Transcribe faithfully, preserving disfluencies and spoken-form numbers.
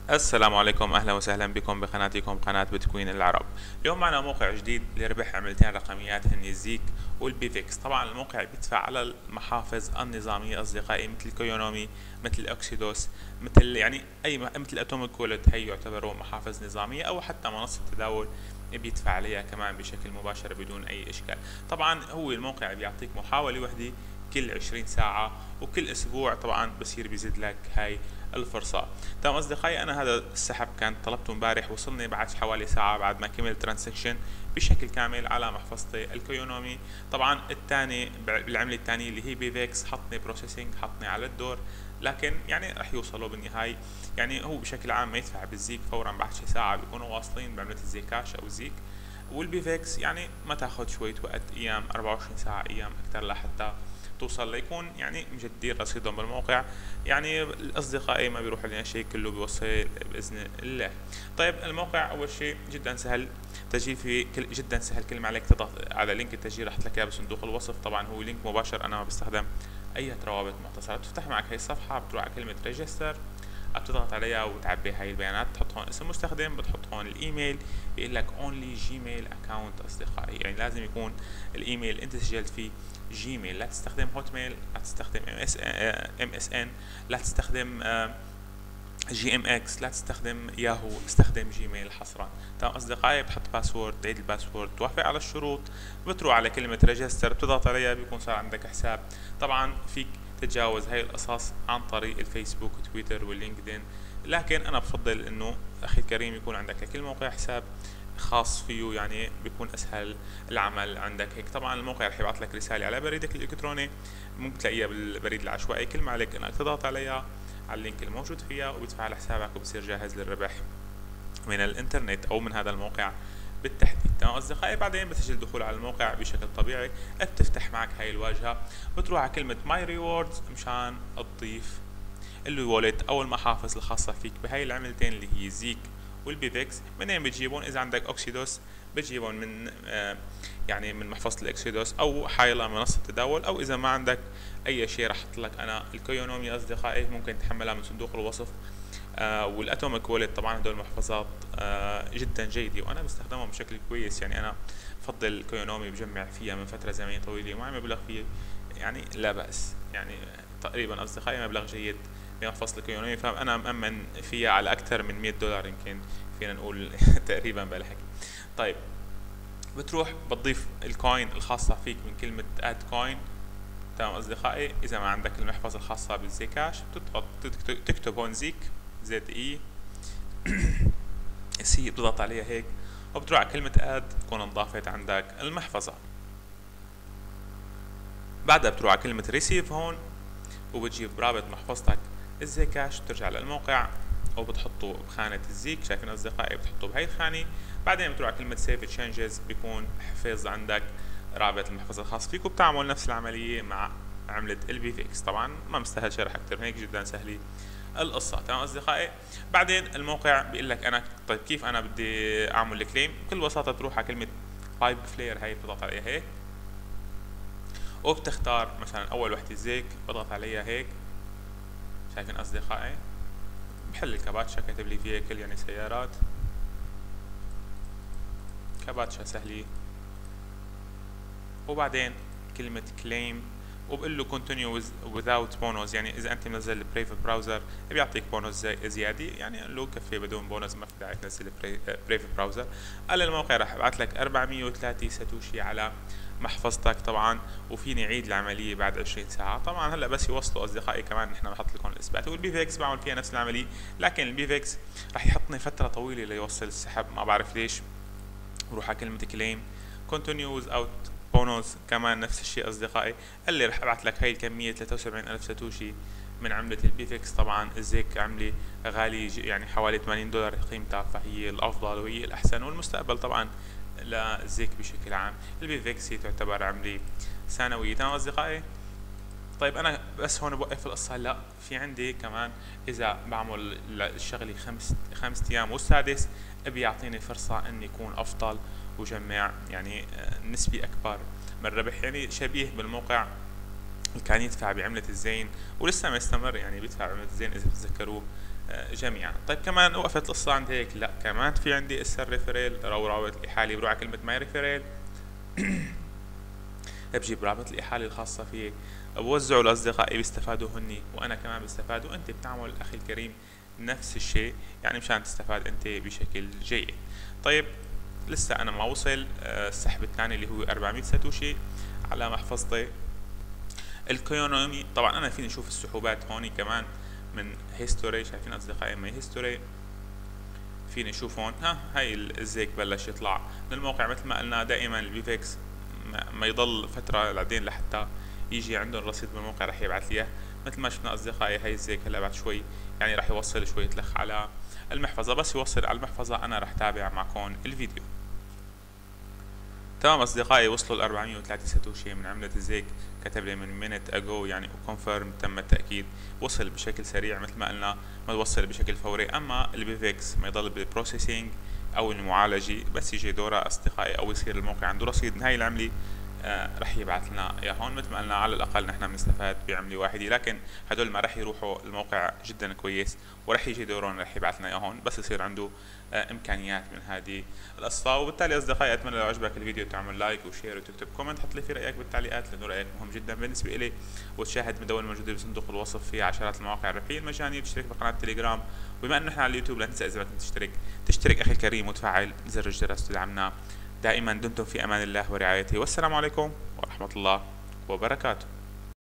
السلام عليكم، اهلا وسهلا بكم بقناتكم قناة بيتكوين العرب. اليوم معنا موقع جديد لربح عملتين رقميات هن الزيك والبيفيكس. طبعا الموقع بيدفع على المحافظ النظامية اصدقائي مثل كيونومي، مثل اوكسيدوس، مثل يعني اي م- مثل اتوميك وولت، هي يعتبروا محافظ نظامية، او حتى منصة تداول بيدفع عليها كمان بشكل مباشر بدون اي اشكال. طبعا هو الموقع بيعطيك محاولة وحدة كل عشرين ساعة، وكل اسبوع طبعا بصير بيزيد لك هاي الفرصة. تمام اصدقائي، انا هذا السحب كان طلبته امبارح، وصلني بعد حوالي ساعة بعد ما كمل ترانزكشن بشكل كامل على محفظتي الكيونومي. طبعا الثاني بالعملة الثانية اللي هي بيفيكس حطني بروسيسنج، حطني على الدور، لكن يعني رح يوصلوا بالنهاية. يعني هو بشكل عام ما يدفع بالزيك فورا بعد شي ساعة بيكونوا واصلين بعملة الزيكاش او الزيك. والبيفيكس يعني ما تاخذ شوية وقت، ايام أربعة وعشرين ساعة، ايام اكثر لحتى توصل ليكون يعني مجددين رصيدهم بالموقع. يعني الاصدقائي ما بيروح علينا شيء، كله بيوصل باذن الله. طيب الموقع اول شيء جدا سهل تسجيل فيه، كل جدا سهل. كل ما عليك تضغط على لينك التسجيل رح لك اياه بصندوق الوصف. طبعا هو لينك مباشر، انا ما بستخدم اي روابط مختصره. بتفتح معك هي الصفحه، بتروح على كلمه ريجستر، بتضغط عليها وتعبي هاي البيانات، بتحط هون اسم مستخدم، بتحط هون الايميل، بيقول لك اونلي جيميل اكونت اصدقائي، يعني لازم يكون الايميل اللي انت سجلت فيه جيميل. لا تستخدم هوت ميل، لا تستخدم ام اس ام اس ان، لا تستخدم جي ام اكس، لا تستخدم ياهو، استخدم جيميل حصرا. تمام اصدقائي، بتحط باسورد، تعيد الباسورد، توافق على الشروط، بتروح على كلمة ريجستر، بتضغط عليها، بيكون صار عندك حساب. طبعا فيك تتجاوز هاي القصص عن طريق الفيسبوك وتويتر واللينكدين، لكن انا بفضل انه اخي الكريم يكون عندك لكل موقع حساب خاص فيه، يعني بيكون اسهل العمل عندك هيك. طبعا الموقع رح يبعث لك رساله على بريدك الالكتروني، ممكن تلاقيها بالبريد العشوائي. كل ما عليك انك تضغط عليها على اللينك الموجود فيها، وبتدفع على حسابك، وبصير جاهز للربح من الانترنت او من هذا الموقع بالتحديد. تمام اصدقائي، بعدين بتسجل دخول على الموقع بشكل طبيعي، بتفتح معك هاي الواجهه، بتروح على كلمه ماي ريوردز مشان تضيف الوالت او المحافظ الخاصه فيك بهاي العملتين اللي هي زيك والبيفكس. منين بتجيبون؟ اذا عندك اوكسيدوس بتجيبون من آه يعني من محفظه الاكسيدوس، او حايله منصه تداول، او اذا ما عندك اي شيء رح احط لك انا الكيونومي اصدقائي، ممكن تحملها من صندوق الوصف. آه والاتوميك وولت طبعا هدول محفظات آه جدا جيده، وانا بستخدمهم بشكل كويس. يعني انا بفضل الكيونومي، بجمع فيها من فتره زمنيه طويله ومعي مبلغ فيه، يعني لا باس. يعني تقريبا اصدقائي مبلغ جيد بمحفظه الكيونومي، فانا مامن فيها على اكثر من مية دولار يمكن فينا نقول تقريبا بالحكي. طيب بتروح بتضيف الكوين الخاصه فيك من كلمه اد كوين. تمام اصدقائي، اذا ما عندك المحفظه الخاصه بالزيكاش بتضغط تكتب هون زيك، زد اي سي، بتضغط عليها هيك، وبتروح على كلمة اد، تكون انضافت عندك المحفظة. بعدها بتروح على كلمة ريسيف هون، وبتجيب رابط محفظتك الزيكاش، بترجع للموقع وبتحطه بخانة الزيك. شايفين اصدقائي؟ بتحطه بهي الخانة. بعدين بتروح على كلمة سيف تشينجز، بيكون حفظ عندك رابط المحفظة الخاص فيك، وبتعمل نفس العملية مع عملة البي فيكس. طبعا ما مستاهل شرح اكثر من هيك، جدا سهلة القصة. تمام اصدقائي، بعدين الموقع بيقول لك انا طيب كيف انا بدي اعمل الكليم؟ بكل بساطة تروح على كلمة بايب فلير، هي بتضغط عليها هيك، وبتختار مثلا اول وحدة زيك، بضغط عليها هيك. شايفين اصدقائي؟ بحل الكباتشا، كاتب لي فيكل يعني سيارات، كباتشا سهلة. وبعدين كلمة كليم، وبقول له continue without bonus، يعني اذا انت منزل البريف براوزر بيعطيك بونص زياده، يعني قال له كفي بدون بونص، ما في داعي تنزل بريف براوزر. قال الموقع راح ابعث لك أربعمية وثلاثة ساتوشي على محفظتك طبعا، وفيني عيد العمليه بعد عشرين ساعه. طبعا هلا بس يوصلوا اصدقائي كمان نحن بنحط لكم الاثبات. والبي فيكس بعمل فيها نفس العمليه، لكن البي فيكس راح يحطني فتره طويله ليوصل السحب، ما بعرف ليش. بروح على كلمه كليم، continue without بونوس كمان نفس الشيء اصدقائي. قال لي رح ابعث لك هاي الكميه ثلاثة وسبعين الف ساتوشي من عملة البيفكس. طبعا الزيك عملة غالية، يعني حوالي ثمانين دولار قيمتها، فهي الافضل وهي الاحسن، والمستقبل طبعا للزيك بشكل عام. البيفكس هي تعتبر عملة سنوية. تمام اصدقائي؟ طيب انا بس هون بوقف القصة؟ لا، في عندي كمان اذا بعمل الشغلة خمس خمس ايام والسادس بيعطيني فرصة اني يكون افضل وجمع يعني نسبة اكبر من الربح. يعني شبيه بالموقع اللي كان يدفع بعملة الزين ولسه ما يستمر، يعني بيدفع بعملة الزين اذا بتتذكروه جميعا. طيب كمان وقفت القصة عند هيك؟ لا، كمان في عندي اسا الريفريل او رابط الإحالة، بروح على كلمة ماي ريفريل بجيب رابط الإحالة الخاصة فيه، بوزعه لأصدقائي بيستفادوا هني وأنا كمان بستفاد، وأنت بتعمل أخي الكريم نفس الشيء، يعني مشان تستفاد أنت بشكل جيد. طيب لسه أنا ما وصل السحب الثاني اللي هو أربعمية ساتوشي على محفظتي الكويونومي. طبعا أنا فيني أشوف السحوبات هون كمان من هيستوري، شايفين أصدقائي ماي هيستوري، فيني أشوف هون ها هاي الزيك بلش يطلع من الموقع. مثل ما قلنا دائما البيفكس ما يضل فترة بعدين لحتى يجي عندهم رصيد بالموقع رح يبعث لي اياه. مثل ما شفنا اصدقائي هاي الزيك هلا بعد شوي يعني رح يوصل شوية لخ على المحفظة، بس يوصل على المحفظة انا رح تابع معكم الفيديو. تمام اصدقائي، وصلوا ال أربعمية وثلاثة ساتوشي من عملة الزيك، كتب لي من مينت اجو يعني كونفيرم، تم التأكيد، وصل بشكل سريع مثل ما قلنا، ما يوصل بشكل فوري. اما البيفكس ما يضل بالبروسيسنج او المعالجة، بس يجي دورة اصدقائي او يصير الموقع عنده رصيد نهاية العملة آه رح يبعث لنا اياه هون. مثل ما قلنا على الاقل نحن بنستفاد بعمله واحده، لكن هدول ما رح يروحوا الموقع جدا كويس ورح يجي دورهم رح يبعث لنا اياه هون، بس يصير عنده آه امكانيات من هذه القصه. وبالتالي اصدقائي اتمنى لو عجبك الفيديو تعمل لايك وشير وتكتب كومنت، حط لي في رايك بالتعليقات لانه رايك مهم جدا بالنسبه لي. وتشاهد مدونة موجوده بصندوق الوصف في عشرات المواقع الربحيه المجانيه، وتشترك بقناه تليجرام. وبما انه نحن على اليوتيوب لا تنسى اذا بدك تشترك تشترك اخي الكريم وتفعل زر الجرس تدعمنا. دائما دمتم في امان الله ورعايته، والسلام عليكم ورحمة الله وبركاته.